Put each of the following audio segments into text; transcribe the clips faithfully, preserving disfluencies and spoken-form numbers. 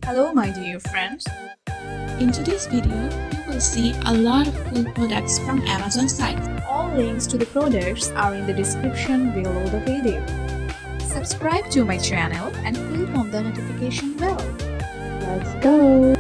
Hello, my dear friends. In today's video, you will see a lot of cool products from Amazon site. All links to the products are in the description below the video. Subscribe to my channel and click on the notification bell. Let's go!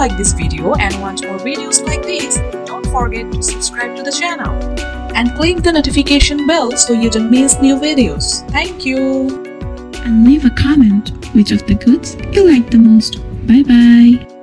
like this video and want more videos like this, don't forget to subscribe to the channel and click the notification bell so you don't miss new videos. Thank you. And leave a comment which of the goods you like the most. Bye bye.